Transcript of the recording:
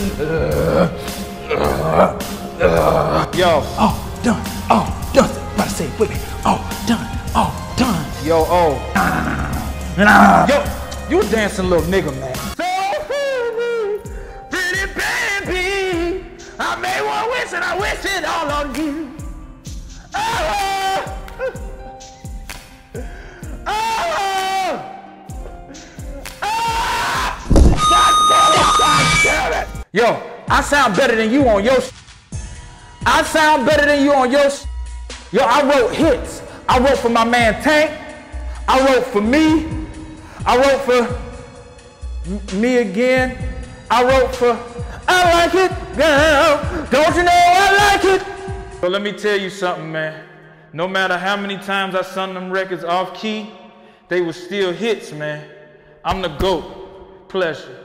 Yo. Oh, done. Oh, done. About to say it with me. Oh, done. Oh, done. Yo, oh. Yo, you dancing little nigga, man. So pretty baby, I made one wish and I wish it all on you. Oh, God damn it. Yo, I sound better than you on your I sound better than you on your Yo, I wrote hits. I wrote for my man Tank. I wrote for me. I wrote for me again. I wrote for I like it, girl. Don't you know I like it? So let me tell you something, man. No matter how many times I sung them records off key, they were still hits, man. I'm the GOAT. Pleasure.